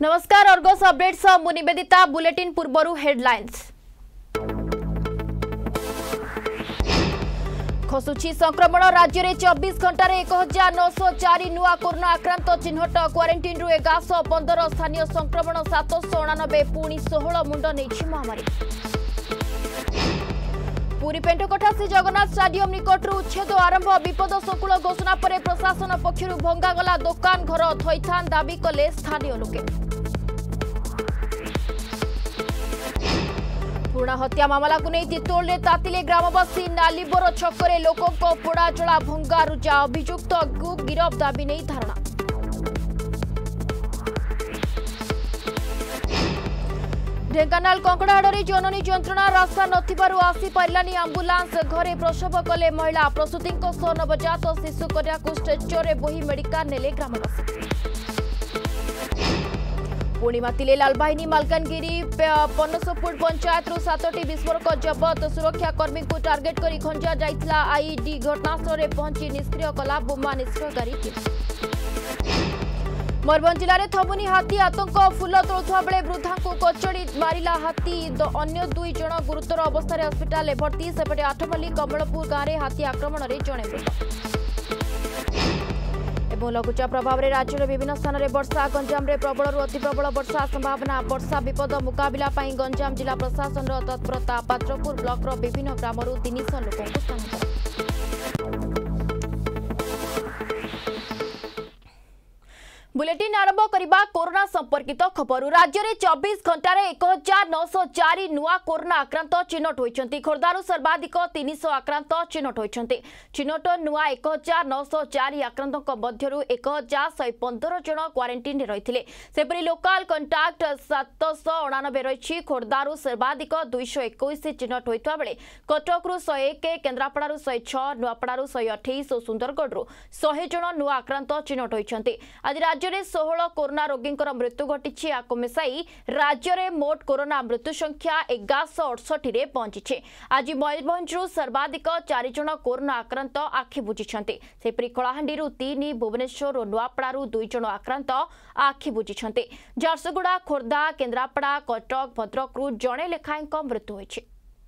नमस्कार Argus updates मु Nivedita bulletin पूर्वरु हेडलाइंस खसुची संक्रमण राज्य में 24 घंटे 1904 नुआ कोरोना आक्रांत चिन्हट क्वारंटाइन रु 1115 स्थानीय संक्रमण 789 पुणी 16 मुंड नहीं महामारी पुरी पेंटकटा श्री जगन्नाथ स्टाडियम निकट उच्छेद आरंभ विपद संकुल घोषणा पर प्रशासन पक्षर भंगागला दुकान घर थईथान दाबी कले स्थानीय लोके पूर्ण हत्या मामला को नहीं तितोल में तातिले ग्रामवासी नालीबर छकरे लोकों को पोड़ा जला भंगा रुजा अभियुक्त को गिरफ दाबी नहीं धारणा ढेंकानाल कंकड़ाहाड़ी जननी जंत्रणा रास्ता नथिबारु आसी पारिलानी आंबुलांस घरे प्रसव कले महिला प्रसूति नवजात शिशु कन्या को स्ट्रेचर बोही मेडिकल नेले ग्रामवासी पुणी मातिले लालबाहिनी मालकानगिरी पनसपुर पंचायत 7टी विस्फोरक जबत सुरक्षाकर्मी को टार्गेट कर खंजा जाइतला आईडी घटनास्थल में पहुंची निष्क्रिय कला बोमा निष्क्रियकारी मयूरभंज जिले में थमुनी हाथी आतंक फुल तोड़ुवा बेले वृद्धा को कचड़ी मारिला हाथी अन्य 2 जन गुरुतर अवस्था हस्पिटाल भर्ती सेपटे आठमल्ली कमलपुर गांव में हाथी आक्रमण में जड़े मृत लघुचाप प्रभाव में राज्य में विभिन्न स्थान में वर्षा गंजाम में प्रबल अति प्रबल वर्षा संभावना वर्षा विपद मुकाबला गंजाम जिला प्रशासन तत्परता पात्रपुर ब्लॉक विभिन्न ग्राम 300 लोकों को स्थानांतरण बुलेटिन आरंभ करबा कोरोना संपर्कित खबर राज्य में 24 घंटे 1904 नुआ कोरोना आक्रांत चिन्हट होइछंती खोर्धारू सर्वाधिक 300 आक्रांत चिन्हट होइछंती चिन्हट नुआ 1904 आक्रांतक मध्यरु 1115 जन क्वारंटाइन रहिथिले सेपरि लोकल कंटाक्ट 789 रहिछि खोर्धारू सर्वाधिक 221 चिन्हट होइतबा बेले कटकरू 101 केन्द्रापड़ारू 106 नुआपड़ारू 128 और सुंदरगढ़ 100 जन नुआ आक्रांत चिन्हट होइछंती आज राज्य में 16 कोरोना रोगी मृत्यु घटी आपको मिसाई राज्य में मोट कोरोना मृत्यु संख्या 1168 रे पहुंची आज मयूरभंज सर्वाधिक 4 जन कोरोना आक्रांत आखि बुझी सेपरी कलाहांडी 3 भुवनेश्वर और नुआपड़ारू 2 जन आक्रांत आखि बुझी झारसुगुड़ा खोर्धा केन्द्रापड़ा कटक भद्रक जड़े लेखाएं मृत्यु होइछि।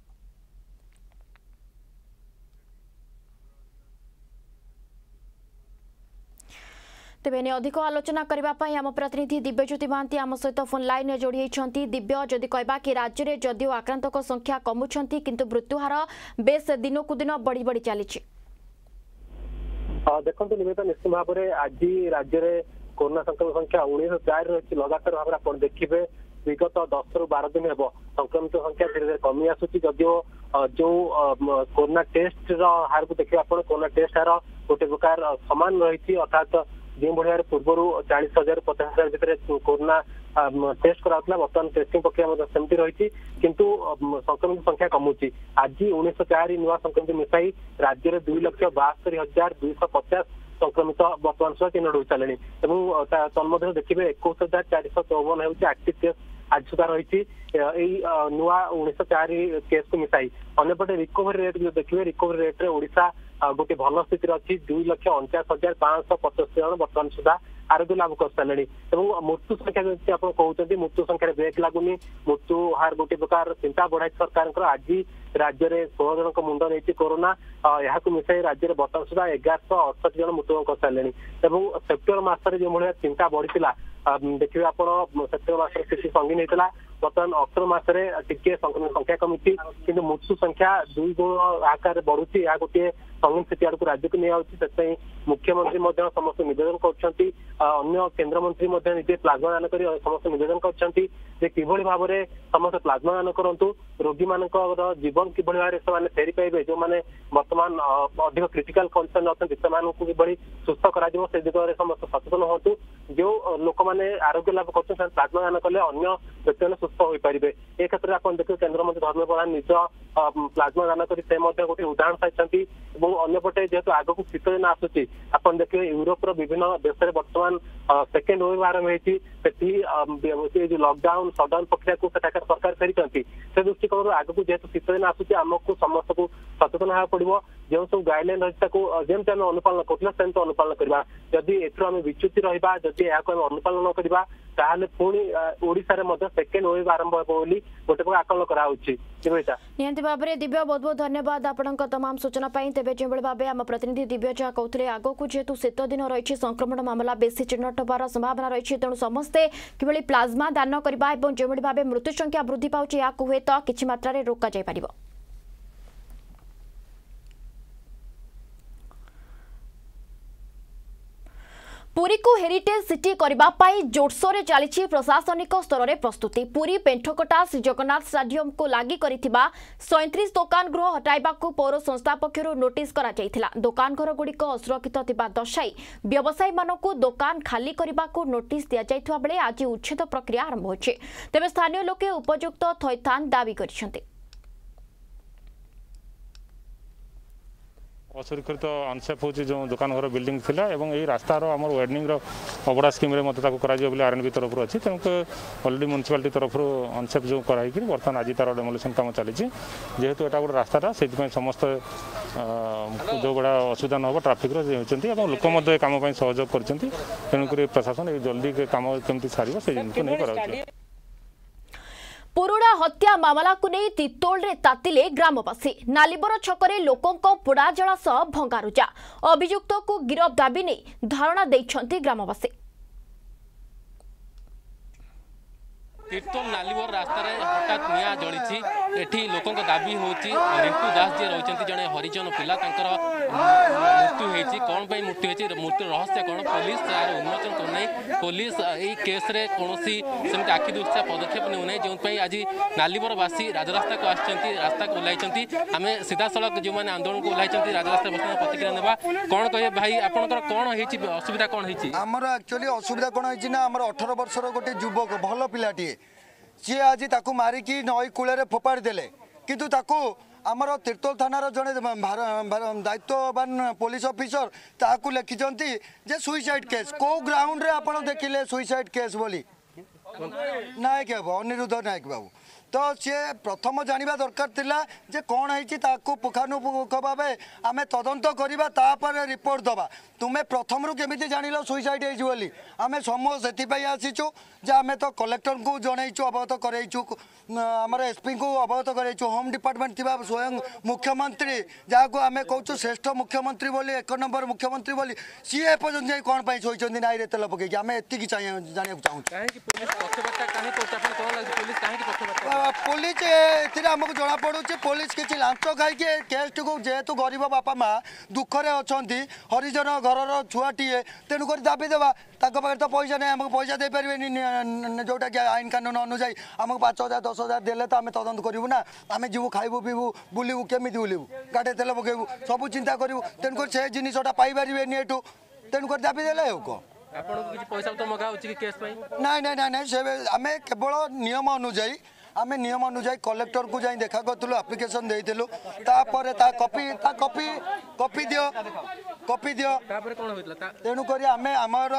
तेबे अधिक आलोचना करने आम प्रतिनिधि दिव्यज्योति महांती आम सहित फोन लाइन में जोड़ी होती दिव्य जदि कहबा कि राज्य में जदिव आक्रांतक संख्या कमुंट किंतु मृत्युहार बेस दिन को दिन बढ़ी बढ़ी चली देखो निमित्त निश्चित भाव में आज राज्य में कोरोना संक्रमण संख्या 1904 रही लगातार भाव आप देखिए विगत 10 ରୁ 12 दिन हे संक्रमित संख्या धीरे धीरे कमी आसूची जदिव जो कोरोना टेस्ट हार को देखिए आप कोरोना टेस्ट हार गोटे प्रकार समान रही अर्थात जो भाई पूर्वर 40,000 50,000 भितर कोरोना टेस्ट कराला बर्तमान टेस्टिंग प्रक्रिया सेमती रही किंतु संक्रमित संख्या कमुची आज 1904 नुआ संक्रमित मिसाई राज्य में 2,72,250 संक्रमित बर्तमान सुधा चिन्हट हो सारे तन्मध्य देखिए 21,454 हूँ एक्टिव केस आज सुधा रही नुआ 1904 केस को मिसाई अंपटे रिकवरी रेट जो देखिए रिकवरी रेट रे ओडिशा गोटे भल स्थित अच्छी 2,49,575 जन बर्तमान सुधा आरोग्य लाभ कर सारे मृत्यु संख्या आप कहते मृत्यु संख्या ब्रेक लगुनि मृत्यु हार गोटे प्रकार चिंता बढ़ाई सरकार आज राज्य में 16 जन मुंड नहीं कोरोना यहाँ मिसाई राज्य में बर्तमान सुधा 1168 जन मृत्यु कर सारे सेप्टेम्बर मसरे जो भाई चिंता बढ़ी देखिए आप सेप्टेम्बर मसरे स्थिति संगीन होता बर्तमान अक्टोबर मसरे टिके संक्रमण संख्या कमी कि मृत्यु संख्या 2 गुण आकार बढ़ुची यह गोटे संगीन स्थिति आड़ को राज्य को नहीं मुख्यमंत्री समस्त निवेदन कर अन्य केन्द्रमंत्री निजे प्लाज्मा दान कर समस्त निवेदन कर भाव में समस्त प्लाज्मा दान करूँ रोगी मान जीवन कि भाव में फेरी पाइबे जो मैंने बर्तमान अधिक क्रिटिकल कंडीशन अच्छा से सुस्थ कर दिगरे समस्त सचेतन हूँ जो लोक मैंने आरोग्य लाभ कर प्लाज्मा दान कले अन्य व्यक्ति मैंने सुस्थ हो पारे ए क्षेत्र में आप देखिए केन्द्रमंत्री धर्मेन्द्र प्रधान निज प्लाज्मा दान कर गोटे उदाहरण पाई अंपटे जेहेतु आग को शीत दिन आसूची आप देखिए यूरोप विभिन्न देश में बर्तमान सेकेंड वेव आरंभ होती जो लॉकडाउन सटडाउन प्रक्रिया को सरकार फेरी से दृष्टिकोण आग को जेहेतु शीत दिन आसूची आमको समस्त को सचेतन होगा पड़ो जो सब गाइडलाइन रही जमी आम अनुपालन करूँ सेमती अनुपालन करवा जदि एम विच्युति रहा जदि अनुपालन न करवा ताहले पुणी ओडिशा रे मध्य सेकेंड वेव आरंभ हेबो बोली गोटे प्रकार आकलन करा होछि। निहंती भाव में दिव्य बहुत बहुत धन्यवाद आपण तमाम सूचना तेज जो भाव आम प्रतिनिधि दिव्य जहाँ कहते आग को जेहेतु शीत दिन रही संक्रमण मामला बेसी चिन्हट होबार संभावना रही तेणु समस्ते कि प्लाज्मा दान करने और जो भाव मृत्यु संख्या वृद्धि पाँच या हुए तो किसी मात्रा रोक जापर। पुरी को हेरिटेज सिटी करने जोरसोर चली प्रशासनिक स्तर में प्रस्तुति। पुरी पेंठकटा श्री जगन्नाथ स्टेडियम को लगी 37 दुकान गृह हटाइबा पौर संस्था पक्षर नोटिस करा जायथिला। दुकान घर गुड़िक असुरक्षित दर्शाई व्यवसायी मानक दुकान खाली करने को नोटिस दि जाइथिबा बेले आज उच्छेद प्रक्रिया आरंभ होछि। तेबे स्थानीय लोके उपयुक्त थैथान दाबी करिसेंति। असुरक्षित अनसेफ होची जो दुकान घर बिल्डिंग थिला एवं एई रास्तार आम वार्डनिंग अबड़ा स्कीम आरएनबी तरफ अच्छी तेणुक अलरेडी म्यूनिसिपालिटी तरफ अनसेफ जो कराई बर्तमान आज तार डेमोलेसन काम चली जेहेतु एटा गोटे रास्ताटा से समस्त जो बड़ा असुविधा न हो ट्राफिक होती लोक काम सहयोग कर प्रशासन जल्दी काम केमती सार से नहीं करा। पुरुड़ा हत्या मामला को नहीं तितोल रे तातिले ग्रामवासी। नालीबर छकरे लोकों पोड़ा जला सह भंगारुजा। अभियुक्त को गिरफ दाबी नहीं धारणा देइछंती ग्रामवासी। तीर्तोल नालीबर रास्ता हठात निया जली एठी लोकों दाबी होची रिंकू दास जी रही जड़े हरिजन पिला मृत्यु होती कौन पर मृत्यु होती मृत्यु रहस्य कौन पुलिस यार उन्मोचन करना पुलिस यही केस रे कौन सेमती आखि दुष्टा पदक्षेप नेउना जो आज नालीबरवासी राजरास्ता को रास्ता को ओह्लाई आम सीधा सड़क जो मैंने आंदोलन को ओह्लाई राजरास्ता बस प्रतिक्रिया नेबा कौन कहे भाई आपंकर कौन हो असुविधा कौन होमर एक्चुअली असुविधा कौन होना 18 वर्षर गोटे युवक भल पिलाटीए सी आज ताकू मारिकी नई कूल फोपाड़ी देले किंतु ताकू आमर तीर्तोल थानार जड़े दायित्ववान पुलिस ऑफिसर ताकू लिखिं जे सुइसाइड केस कौ ग्राउंड रे आप देखिले सुइसाइड केस बोली नायक बाबू अनिरुद्ध नायक बाबू तो सी प्रथम जाना दरकार थिला जे कौन है पुखानुपुख भाव आम तदंत करवा तापर रिपोर्ट दबा तुम्हें प्रथम रू केमी जान सुइसाइड होली आम समस्त से आसीचु जे आम तो कलेक्टर को जनईचु अवगत करईचु आमर एसपी को अवगत करईचु होम डिपार्टमेंट थी स्वयं मुख्यमंत्री जहाँ को आम कहूँ श्रेष्ठ मुख्यमंत्री बोली 1 नंबर मुख्यमंत्री बोली सी एपर्यंत जाए कौन पर शोचती नाई तेल पकईकि आम एति जाना चाहूँ पुलिस आमको जना पड़ू पुलिस किसी लांच खाई केस को जेहेतु गरीब बापा माँ दुखरे अच्छा हरिजन घर छुआटीए तेणुक दाबी देवा पाखे तो पैसा नहीं आमको पैसा दे पारे जोटा कि आईन कानून अनुजाई आमको 5,000 10,000 देले तो आम तदंत करूँ ना आम जीवु खाइबू पीबू बुलू केमी बुलू गाड़े तेल पकेबू सब चिंता करूँ तेणुक से जिनटा पाइपर एठू तेणुक दाबी देले ना ना ना से आम केवल नियम अनुजाई आम नियम अनुजाई कलेक्टर को जाई देखा करूँ आप्लिकेसन देलु कॉपी दियो तेणुक आम आमर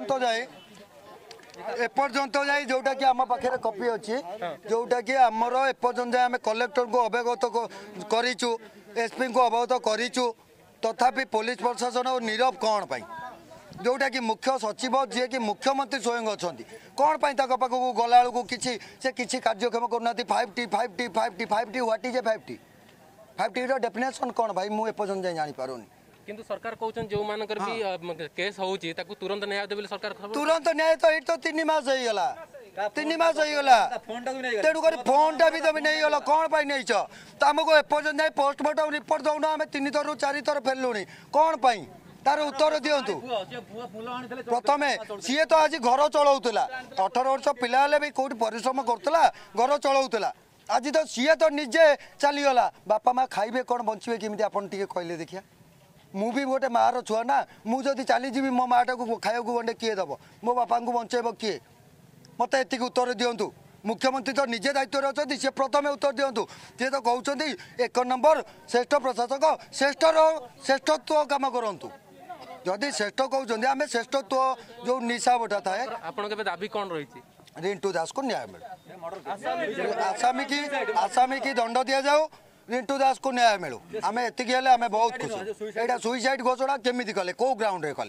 एपर्यंत जाए जोटा कि आम पाखे कॉपी अच्छी जोटा कि आमर एपर्यंत जाए आम कलेक्टर को अवगत करूँ एसपी को अवगत करूँ तथापि पुलिस प्रशासन और नीरव कौन पाई जोटा कि मुख्य सचिव जी कि मुख्यमंत्री स्वयं अच्छा कौन पाई पाखक गला बेलू किसी कार्यक्षम करना 5T what is a 5T definition कौन भाई मुझे एपर्यंत जाए जानीपारूनी किंतु सरकार कहउछन जो मानकर भी केस होउची ताकू तुरंत न्याय देबे सरकार तुरंत न्याय तो एट तो 3 मास हो गला 3 मास हो गला तेणुक फोनटा भी तब नहीं गल कौन पाई नहीं तो आमको एपर्यंत जाए पोस्टमार्टम रिपोर्ट दौन आम 3 थर 4 थर फेलुणी कौन पाई तार उत्तर दिंतु प्रथम सी तो आज घर चलाऊला 18 वर्ष पिला भी कौट परिश्रम करूला घर चलाऊला आज तो सी तो निजे चलीगला बापा माँ खाइबे कौन बचे केमी आप कहले देखिया मु भी गोटे मार छुआ ना मुझे चलीजी मो माटा को खाया गंडे किए दब मो बापा को बचेब किए मत एति उत्तर दिंतु मुख्यमंत्री तो निजे दायित्व अच्छा सी प्रथम उत्तर दिंतु सी तो कहते 1 नंबर श्रेष्ठ प्रशासक श्रेष्ठत्व काम करूँ जदि श्रेष्ठ कहते आम श्रेष्ठत्व जो निशा बटा थाए दाबी कौन रही रिंटू दास को न्याय मिले आसामी की दंड दि जाऊ रिंटू दास को न्याय मिलू आम एति आम बहुत खुशी यहाँ सुइसाइड घोषणा केमी कले कौ ग्राउंड रे कले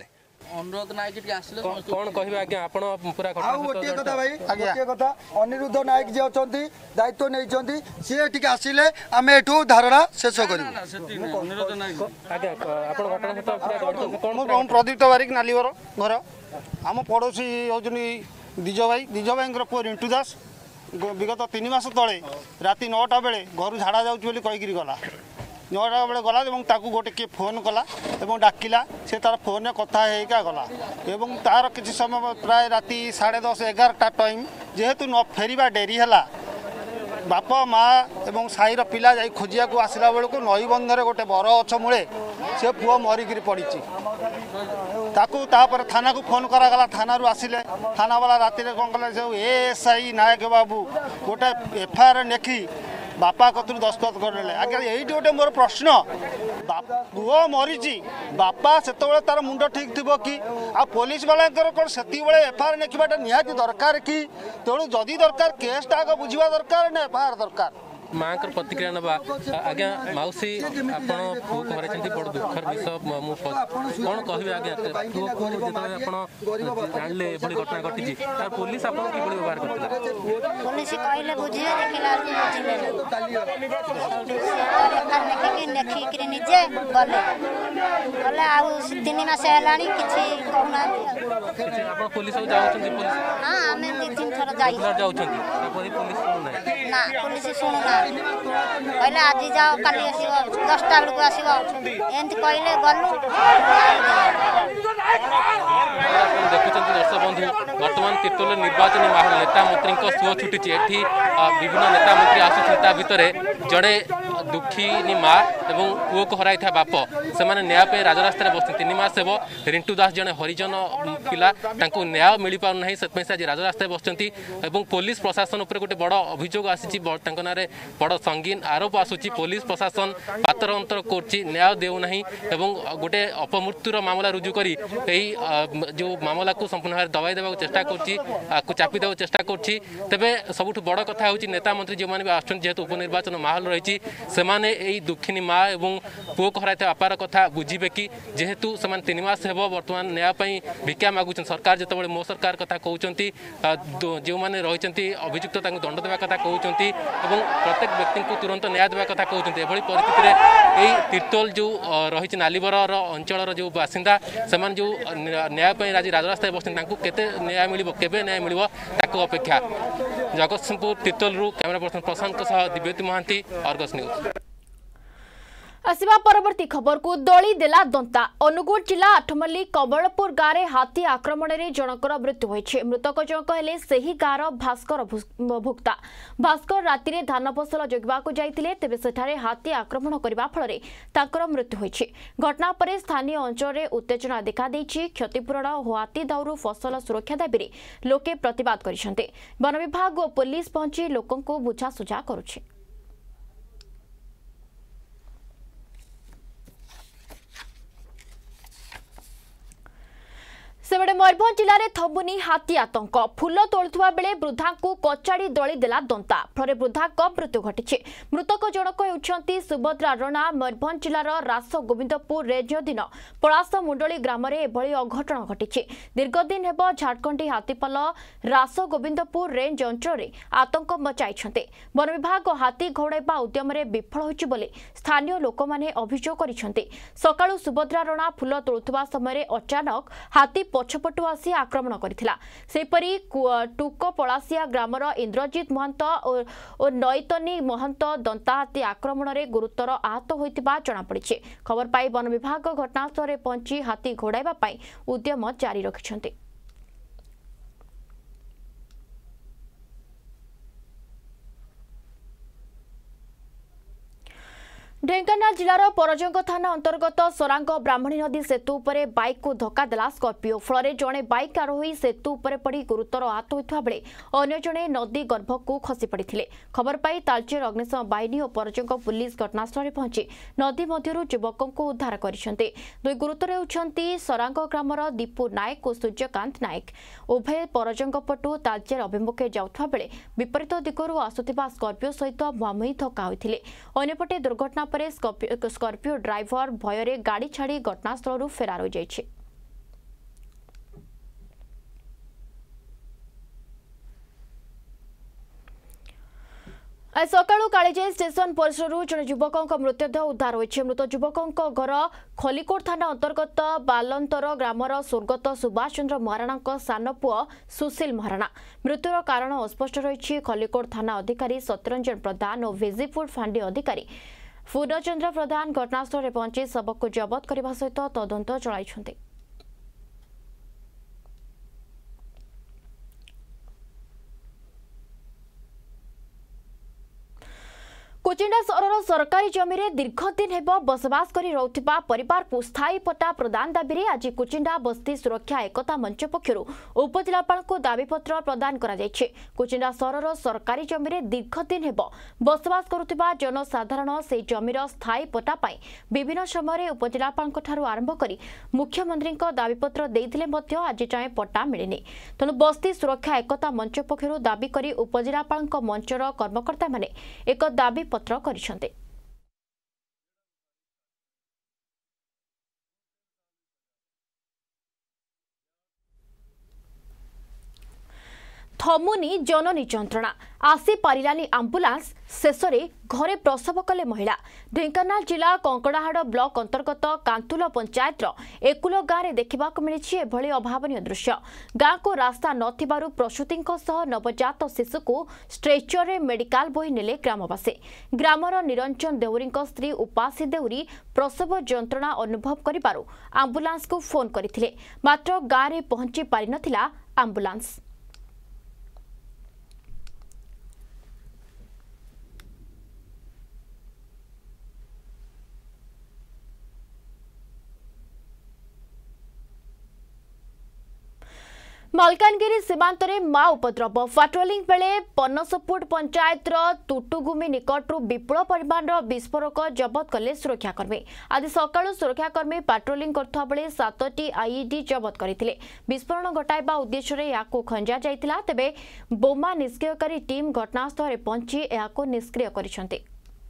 अनुरोध नायक टिके आसिले कौन कहबे आज्ञा आपण पूरा आ गोटे कथा भाई गोटे कथा अनिरुद्ध नायक जे अछंती दायित्व नै छंती से टिके आसिले आमे एठू धारणा शेष करू अनुरोध नायक आज्ञा आपण घटना सहित कौन प्रदीप्त बारिक नालीवर घर आम पड़ोशी होनी दिज भाई पुआ रिंटू दास विगत 3 मास तले राति 9टा बेले घर झाड़ा जाऊँ कहीकि गला 9टा बेले गला ताकू गोटे किए फोन कला डाकिला से तार फोन कथा होगा गला एवं तार किसी समय प्राय राति 10:30 11टा टाइम जेहेतु न फेरिबा डेरी है बाप माँ एवं साईर पिला जा खोजिया को आसला बेलू नई बंधर गोटे बर गछ मूले से पुओ मरिकी पड़ी ताकू तापर थाना को फोन करागला थाना रू आसिले थाना वाला राति कौन कले जो एएसआई नायक बाबू गोटे एफआईआर लेखि बापा कतु दस्तखत करले आगे यही गोटे मोर प्रश्न पुओ मरीची बापा से तार मुंड ठीक थी कि आ पुलिस वाला कौन से एफआईआर लेखा निहाती दरकार कि तेणु जदि दरकार केसटा आगे बुझा दरकार ना एफआईआर दरकार माँ प्रतिक्रिया नवा आज्ञा मौसी आपण पुओ घर बड़ दुखर विषय कौन कहे आज्ञा पुओ को जो जानले एभली घटना घटी पुलिस आपन कि व्यवहार करता पुलिस कहले बुझिए देखला देखिक निजे गले गले आ 3 मास हेलानी किछि कहना आपन पुलिस जाउछन पुलिस हां हमें 3 थर जाउछन पुलिस ना पुलिस सुनुना कहले आज जाओ काली आसीबो 10टा बेलू आसीबो एंत कहले गलु देखुं दर्शक बंधु बर्तमान तीर्तोल निर्वाचन माहौल नेता मंत्री सुओ छुटी एठी विभिन्न नेता मंत्री आसुता भितर जड़े दुखी माँ और पुओ को हराई बाप से न्याय राजरास्तार बस 3 मास हेब रिंटू दास जड़े हरिजन पिला न्याय मिल पारना से आज राजरास्तार बसती पुलिस प्रशासन उपर गोटे बड़ अभियोग आसी ना बड़ संगीन आरोप आसूची पुलिस प्रशासन पातर अंतर कर देना गोटे अपमृत्युर मामला रुजु करी जो मामला को संपूर्ण भाव दबाई देवा चेष्टा कर चापी देवा चेष्टा कर तेरे सबुठ बड़ कथा हूँ नेता मंत्री जो मैंने आसुच्च उपनिर्वाचन माहौल रही सेमाने एई दुखिनी माँ और पुओ को हराई बापार कथा बुझे कि जेहेतु से 3 मास हेब बर्तमान न्याय भिक्षा मागुन सरकार जो मो सरकार कथा कहते जो मैंने रही अभियुक्त दंड देवा कथा कहते प्रत्येक व्यक्ति को तुरंत न्याय देवा कथा कहते एभली परिस्थिति में तीर्तोल जो रही नालीबर अंचल जो बासिंदा से जो न्याय आज राजरास्ता बसते केते न्याय मिल केबे न्याय मिल अपेक्षा Jagatsinghpur Tirtol camera person Prashant Dibyajyoti Mahanti Argus news. आसिबा परवर्ती खबर को दली देला दंता अनुगुल जिला आठमल्ली कमलपुर गाँव में हाथी आक्रमण में जनकर मृत्यु होइछे। मृतक जनक हेले सेही गाँव भास्कर भुक्ता। भास्कर राति धान फसल जगिबा को जाइतिले तेबे सेठारे हाथी आक्रमण करबा फଳରେ ताकर मृत्यु होइछे। घटना पर स्थानीय अंचल में उत्तेजना देखा देछि। क्षतिपूरण और हाथी दाउरु फसल सुरक्षा दाबी लोके प्रतिवाद करिसेंते। वन विभाग और पुलिस पहुंची लोकन को बुझासुझा करुछि। सेबड़े मयूरभंज जिले में थबुनी हाथी आतंक फूल तोलुवा बेले वृद्धा को कचाड़ी दली देला दंता फल वृद्धा मृत्यु घटी। मृतक जनक होती सुभद्रा रणा मयूरभंज जिलार रास गोविंदपुर रेंज अधीन पलास मुंडली ग्राम में एभली अघटन घटी। दीर्घदिन हेब झारखंडी हाथीपल रास गोविंदपुर रेंज अंचल आतंक मचाई। वन विभाग हाथी घौड़ाइबा उद्यम विफल होइछि बोली स्थानीय लोक मैंने अभियोग करिसेंते। सकाळु सुभद्रा रणा फूल तोलुवा समय अचानक हाथी पछपटु आसी आक्रमण करथिला। सेपरी टुक पलासिया ग्रामर इंद्रजीत महंत और नैतनी महंत दंता हाथी आक्रमण में गुरुतर आहत होइतिबा जणा पड़िछि। खबर पाई वन विभाग घटनास्थल में पहुंची हाथी घोड़ाइबा पई उद्यम जारी रखिछन्ति। ढेंकानाल जिलार परजंग थाना अंतर्गत सरांग ब्राह्मणी नदी सेतु उपरे बाइक को धक्का देला स्कॉर्पियो फल जड़े बाइक आरोही सेतु उपरे पड़ी गुरुतर आहत होता बेले अन्य जड़े नदी गर्भ को खसी पड़ते। खबर पाई तालचेर अग्निशम बाहिनी और परजंग पुलिस घटनास्थल पहुंची नदी मध्यरु युवकों को उद्धार करछन्ते। दुई गुरुतर होउछन्ती सरांग ग्रामर दीपू नायक और सूर्यकांत नायक। उभय परजंग पटु तालचेर अभिमुखे जाउथबा बेले विपरीत दिगरु आसुथिबा स्कॉर्पियो सहित मुहांमुही धक्का होइथिले। अन्यपटे दुर्घटना पर स्कॉर्पियो ड्राइवर भୟରେ गाड़ी छाड़ी घटनास्थल फेरार हो जाइछे। आज सकाळू कालीजाई स्टेशन परिसर जड़े युवकों मृतदेह उद्धार होइछि। मृत युवकों घर खलिकोट थाना अंतर्गत बालंतर ग्रामर स्वर्गत सुभाष चंद्र महाराणा सान पुओ सुशील महाराणा। मृत्युर कारण अस्पष्ट रही। खलिकोट थाना अधिकारी सत्यरंजन प्रधान और विजिपुर फांडी अधिकारी पूर्णचंद्र प्रधान घटनास्थल में पहुंची शव को जबत करने सहित तदंत चलाई। कोचिंडा सहर सरकारी जमी में दीर्घदिन हेब बसवास कर रहुथिबा परिवार को स्थायी पट्टा प्रदान दाबी रे आज कोचिंडा बस्ती सुरक्षा एकता मंच पक्षर उपजिलापाल को दाबीपत्र प्रदान करा जायछि। कोचिंडा सहर सरकारी जमी में दीर्घदिन हेब बसवास करुथिबा जनसाधारण से जमीर स्थायी पट्टा पाई विभिन्न समय उपजिलापाल ठारू आरंभ कर मुख्यमंत्री दाबीपत्र देइथिले मध्य आज जाए पट्टा मिलिनी। तेणु बस्ती सुरक्षा एकता मंच पक्षर दाबी कर उपजिलापाल मंचर कर्मकर्ता माने एक दाबी पत्र करिसेंते। थमुनी जननी जंत्रणा आसी पारिलानी आंबुलांस शेषरे घरे प्रसव कले महिला। ढेंकानाल जिला कंकड़ाहाड़ ब्लॉक अंतर्गत कांतुल पंचायत एकुल गाँव में देखा मिली एभली अभावनीय दृश्य। गाँ को रास्ता नथिबारु प्रसूति नवजात शिशु को स्ट्रेचर रे मेडिकल बोही नेले ग्रामवासी। ग्रामर निरंजन देउरी स्त्री उपासी देउरी प्रसव जंत्रणा अनुभव करिबारु आंबुलांस को फोन करथिले, मात्र गाँव में पहुंची पारि नथिला आंबुलांस। मलकानगिरी सीमांत रे मां उपद्रव पाट्रोलिंग बेले पनसपुट पंचायत तुटुगुमी निकटू विपुल परिमाण विस्फोरक जबत कले सुरक्षाकर्मी। आज सकाळु सुरक्षाकर्मी पाट्रोलिंग करथुवा बेले 7टी आईईडी जबत करथिले। विस्फोरण घटाइबा उद्देश्य रे याको खंजा जाइतिला, तेबे बोमा निष्क्रियकारी टीम घटनास्थल रे पहुंची याको निष्क्रिय करिसंते।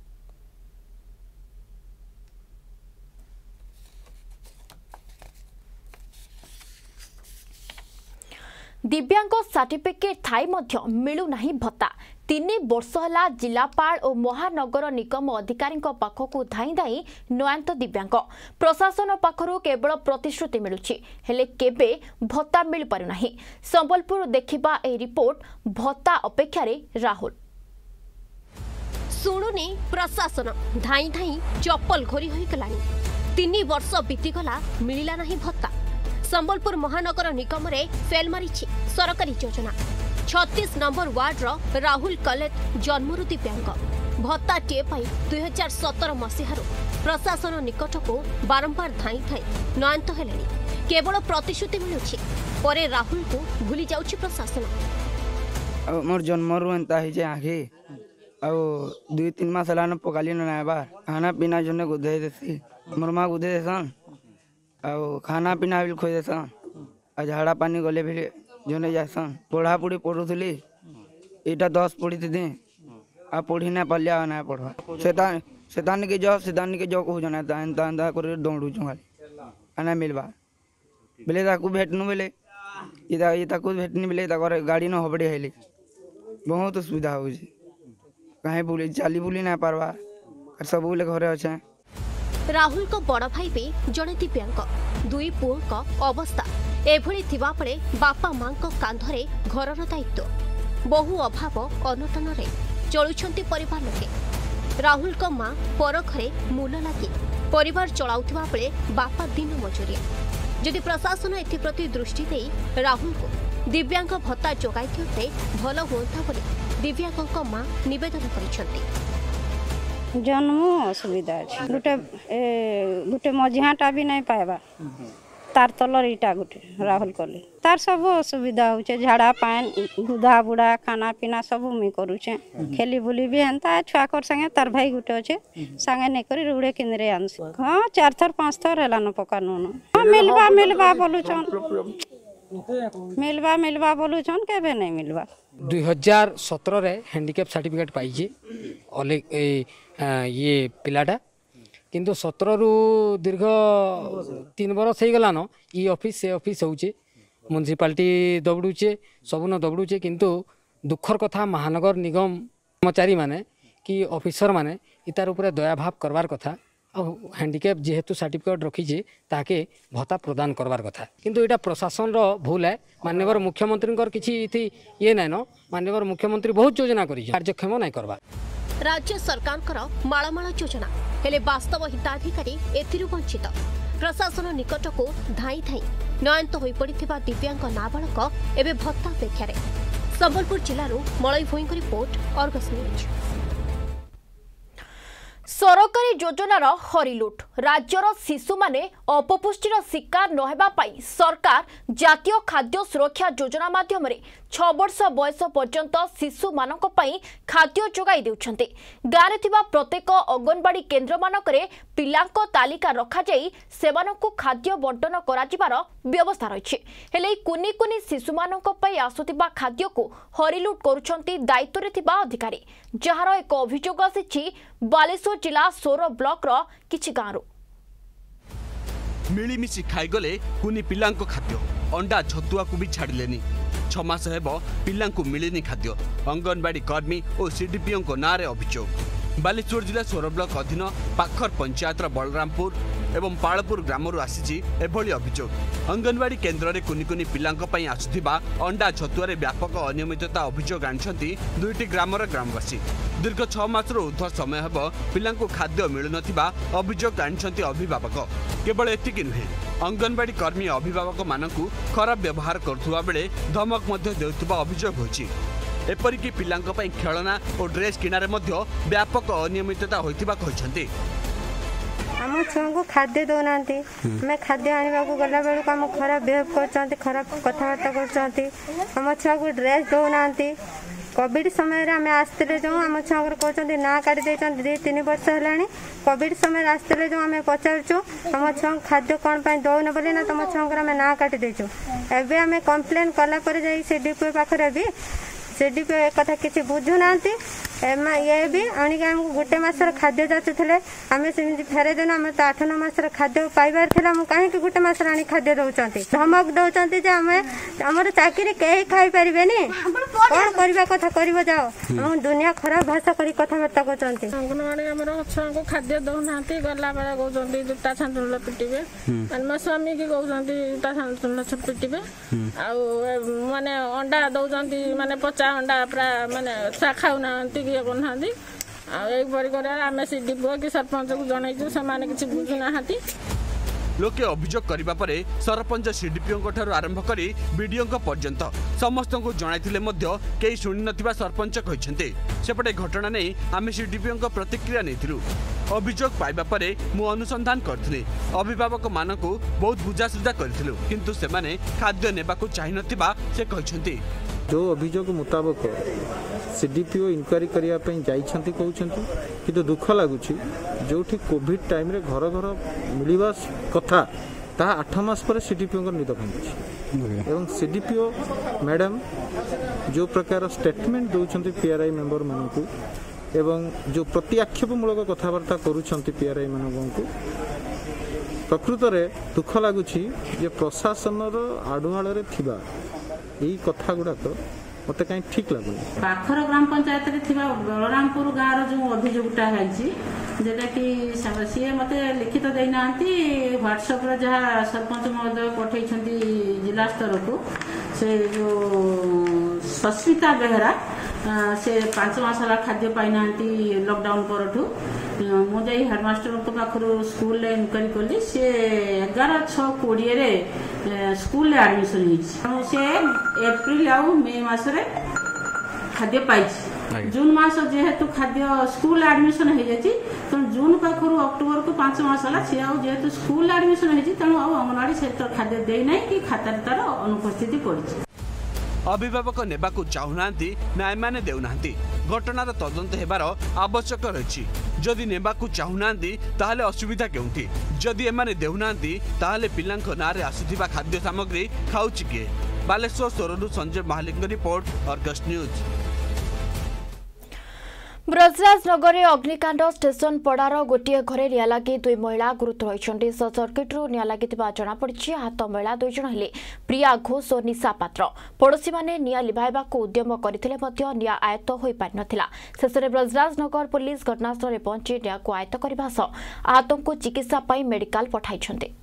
दिव्यांग सर्टिफिकेट थाई मध्य मिलू नहीं भत्ता। 3 वर्ष है जिलापाल और महानगर निगम अधिकारी पाखक धाई धाई नयांत दिव्यांग। प्रशासन पाखरु केवल प्रतिश्रुति मिलुछि, हेले केबे भत्ता मिल पारु नाही। संबलपुर देखिबा ए रिपोर्ट भत्ता अपेक्षा रे राहुल। शुणुनी प्रशासन धाई धाई चप्पल घोरी होई गलानी। 3 वर्ष बीतीगला मिलिला नहीं भत्ता। संबलपुर महानगर निगम रे फेल मारिछि सरकारी योजना। 36 नंबर वार्ड राहुल कलेत जन्मरु दिव्यांग। भत्ता टे पाई 2017 मसीहार प्रशासन निकट को बारंबार धाई धाई नयंत हेलेनी। केवल प्रतिश्रुति मिलुछि, परे राहुल को भूली जाउछि प्रशासन। मोर जन्मरु एंता ही जे आगे आ 2-3 मास लान पकाली न आबा खाना पीना जने गुदे देसी मोर मां गुदे देसन आ खाना पीना भी खोज देसन आ झाड़ा पानी गले भी जने जासन। पढ़ा पढ़ी पढ़ुली एटा 10 पढ़ी थी आ पढ़ी ना पालिया ना पढ़वा सेतान के जो कहू जना एंता एंता कर दौड़ू खाली आना मिलवा बेले ताकू भेटनु बेले ये ताकू भेटनी बेले गाड़ी न हबड़ी हेली बहुत सुविधा हो कहीं बुली चाली बुली ना पारवा सब बोले घरे अच्छे। राहुल को बड़ भाई भी जड़े दिव्यांग। 2 पुओं का अवस्था एभली थिबा पड़े बापा मां को कांधरे घरर दायित्व। बहु अभाव अनटन रे चलुछंती परिवार लोके। राहुल को मां पर घरे मूल लागी परिवार चलाउथिबा बेले बापा दिन मजूरिया। यदि प्रशासन एप्रति दृष्टि दे राहुल को दिव्यांग भत्ता जोगाई दियते भल हुअंता बोली दिव्यांग मां निवेदन करिसंती। जन्म असुविधा गोटे गोटे मझियाटा भी नहीं पाइबा तार तलर इटा गोटे राहुल कले तार सब असुविधा होचे। झाड़ा पान गुदा बुड़ा खाना पीना सब मुई करूचे। खेली बुली भी हेन्ता छुआ कर संगे तार भाई गोटे अच्छे संगे नहीं करी रुड़े किनरे आनस। हाँ 4 थर 5 थर हेलान पकानु हाँ मिलवा बोलुचन मिलवा बोलुचन केबे नहीं मिलवा। 2017 रे हैंडीकैप सर्टिफिकेट पाइजे ये पिलाटा किंतु 17 रु दीर्घ 3 वर्ष हो गलान ई ऑफिस से ऑफिस होचे म्युनिसिपालिटी दबड़ुचे सबुन दबड़ुचे किंतु दुखर कथा महानगर निगम कर्मचारी माने कि ऑफिसर माने इतार उपरे दया भाव करवार कथा हैंडिकैप जेहेतु सर्टिफिकेट रखी ताके भत्ता प्रदान करवार कथा किंतु यहाँ प्रशासन रो भूल है। माननीय मुख्यमंत्री किसी ये नाइन माननीय मुख्यमंत्री बहुत योजना कर कार्यक्षम नहीं करवा। राज्य सरकार मालमाल योजना हेले वास्तव हिताधिकारी एथिरु वंचित प्रशासन निकट को धाई धाई नयंत हो पड़ता दिव्यांग नाबालक एवं भत्ता अपेक्षा संबलपुर जिलूर मलई भूई रिपोर्ट अर्गस न्यूज। सरकारी योजनार हरिलुट राज्यर शिशु माने अपपुष्टिर शिकार नहेबा पाई सरकार जातीय खाद्य सुरक्षा योजना माध्यम 6 वर्ष बयस पर्यंत शिशु मानक पाई खाद्य जोगाई देउछन्ते। गारे थिबा प्रत्येक अंगनवाड़ी केन्द्र मानकरे पिलांको तालिका रखा जाई सेमानकु खाद्य बंटन कराजिबार व्यवस्था रहिछि। हेले कुनी कुनी शिशु मानक पाई आसुतिबा खाद्य को हरिलुट करूछन्ती दायित्वरे थिबा अधिकारी जहार एक अभियोग आसिछि बालेश्वर जिला सोर ब्लॉक रो किछि गाँव मिलीमिशी खाईगले कुनी पिलांको खाद्य अंडा छतुआ को भी छाड़िलेनी 6 मास हेबो पिलांको मिलेनी खाद्य अंगनवाड़ी कर्मी और सीडीपीओ को नारे अभियोग। बालेश्वर जिला सोर ब्लॉक अधीन पाखर पंचायतर बलरामपुर एवं पालपुर ग्रामरू आसी एभली अभियोग। अंगनवाड़ी केन्द्र में कुनी कुनी पिलांको पई आसुथिबा अंडा छतुआरे व्यापक अनियमितता अभियोग आनिछन्ति 2टी ग्रामर ग्रामवासी। दीर्घ 6 मासर ऊर्ध्व समय हेबो पिलांको खाद्य मिलुनथिबा अभियोग आनिछन्ति अभिभावक। केवल एतिकी नुहे अंगनवाड़ी कर्मी अभिभावक मानकु खराब व्यवहार करुवा बेले धमक मध्य देउथिबा अभियोग होछि। एपरिकी पिलांको पई खेलना और ड्रेस किनारे मध्य व्यापक अनियमितता होइथिबा कहिसन्ति। आम छुआ को खाद्य दौना मैं खाद्य आने को गला बेलू आम खराब बिहेव कर खराब कथबार्ता कर छुआ को ड्रेस दौना कोविड समय आम आसते जो आम छुआ कहते ना काटी 2-3 वर्ष है कोविड समय आसते जो आम पचारूँ आम छुआ खाद्य कौन दौन बोली ना तुम छुआ आम ना काटी देचु एवं आम कम्प्लेन कलापर जा सीडीपीओ पाखे भी सीडीपीओ एक कथा किसी बुझुना ये भी आणिक आमको गोटे मसर खाद्य जाचुले आम सेमती फेरे देनु आम तो 8-9 मासर खाद्य पाइबार कहीं गोटे मसर आनी खाद्य दौरान धमक दौरान आमर चाकरी कहीं खाई पारे कौन करवा कथा कर जाओ हम दुनिया खराब भाषा कर कथबार्ता करते अंगनवाड़ी आम छुआ को खाद्य दौना गला बेला कहते जूता छांचुल पिटे मो स्वामी की कहते जूता छांचुल पिटे आने अंडा दौरान माने पचा अंडा प्राय माने छुआ खाऊना आम सीडीपीओ कि सरपंच को जनईचु से किसी बुझुना। लोके अभियोग करबा परे सरपंच सीडीपीओ ठारू आरंभ करी बीडीओ पर्यंत समस्त को जणाइथिले मध्य केही शुणी नथिबा सरपंच कहिसेंते। सेपटे घटना नहीं आम सीडीपीओ प्रतिक्रिया नैथिलु। अभियोग पाइबा परे मु अनुसंधान करथिले अभिभावक मानकु बहुत बुझासुझा करथिलु किंतु सेमाने खाद्य नेबाकु चाहि नथिबा से कहिसेंते। जो अभियोग मुताबक सीडीपीओ इनक्वारी करने जाइछन्ति कहउछन्ति किंतु दुख लगुच जो कोविड टाइम रे घर घर मिलवा कथा ता 8 मास पर सीडीपीओ निद भांगी एवं सीडीपीओ मैडम जो प्रकार स्टेटमेंट दौरान पीआरआई मेंबर मानकु एवं जो प्रति आक्षेपमूलक कथबार्ता करुछन्ति पीआरआई मानकु प्रकृत में दुख लगुच प्रशासन आढ़ुआल थिबा यही कथा गुड़ाक मत कहीं ठीक लगुन। पाखर ग्राम पंचायत बलरामपुर गाँव जो अभियोगटा जेटा कि सी मत लिखित देना व्हाट्सएप जहाँ सरपंच महोदय पठे जिला स्तर को से जो सस्मिता बेहरा से 5 मास खाद्य पाईना लॉकडाउन परठू मुझे हेडमास्टर पाखर स्कूल इनक्वारी कली सी 11/6/20 स्कूल एडमिशन से एप्रिल आ मे मसरे खाद्य पाई जून मास जेहेतु खाद्य स्कूल एडमिशन हो जाती तेणु जून पाखर अक्टोबर को 5 मास है सी जेहेतु स्कूल एडमिशन होती तेणु अंगनवाड़ी से खाद्य देना कि खातार तार अनुपस्थिति पड़ी। अभिभावक नेबाकू चाहूनांती ना एमाने देउनांती घटनार तदंत हेबार आवश्यक रही। जदि नेबाकू चाहूनांती ताहले असुविधा केउंठी जदि एमाने देउनांती ताहले पिलांक नारे आसुथिबा खाद्य सामग्री खाउची किए। बालेश्वर सोररू Sanjay Mahalik report Argus news. Brajarajnagar में अग्निकांड स्टेशन पड़ार गोटे घरे निया लगी 2 महिला गुरुतर होती सर्ट सर्किट्रु निया लगी जमापड़ी। आहत महिला 2 जन हेले प्रिया घोष और निशा पात्र। पड़ोशी मैंने निया लिभाइबा उद्यम करथिले मध्य निया आयत्त होई पारि नथिला। शेष में ब्रजराजनगर पुलिस घटनास्थल में पहुंची निया को आयत्त करने सह आहतों को चिकित्सा पाई मेडिकल पठाइछन्ते।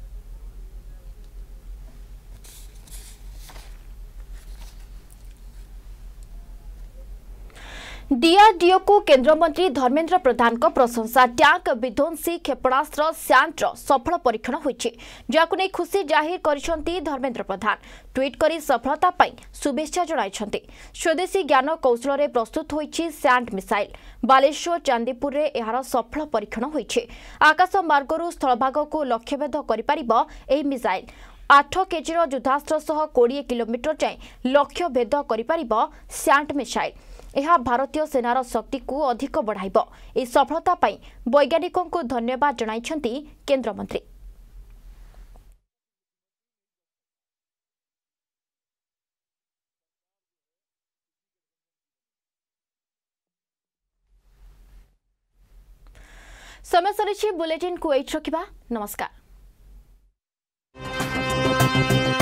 डीआरडीओ को केंद्र मंत्री धर्मेंद्र प्रधान को प्रशंसा। टैंक विध्वंसी क्षेपणास्त्र सैंट्र सफल परीक्षण होइछि, जाकु नै खुशी जाहिर करिसंती धर्मेंद्र प्रधान। ट्वीट करी सफलता पाई शुभेच्छा जणाइछंती। स्वदेशी ज्ञान कौशल रे प्रस्तुत होइछि सैंड मिसाइल। बालेश्वर चांदीपुर रे एहार सफल परीक्षण होइछि। आकाश मार्गरु स्थलभाग को लक्ष्यभेद करि पारिबो एही मिसाइल। 8 केजीर युद्धास्त्र सह 20 किलोमीटर जाए लक्ष्य भेद करि पारिबो सैंड मिसाइल। यह भारतीय सेनार शक्ति को अधिक बढ़ाइब। ए सफलता पाई वैज्ञानिकों को धन्यवाद जणाइछंती केंद्र मंत्री। समय सरिछि बुलेटिन को एठ रखिबा। नमस्कार।